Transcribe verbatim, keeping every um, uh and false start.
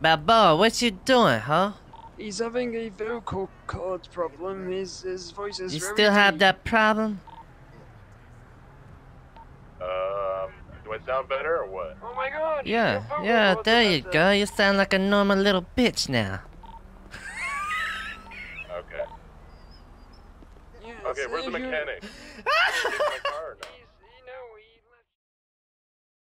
Balboa, what you doing, huh? He's having a vocal cord problem. His his voice is You very still have deep. that problem? Um, do I sound better or what? Oh my god! your Yeah, vocal yeah, cords there are you better. go. You sound like a normal little bitch now. Okay. Yes, Okay, where's the if you- mechanic?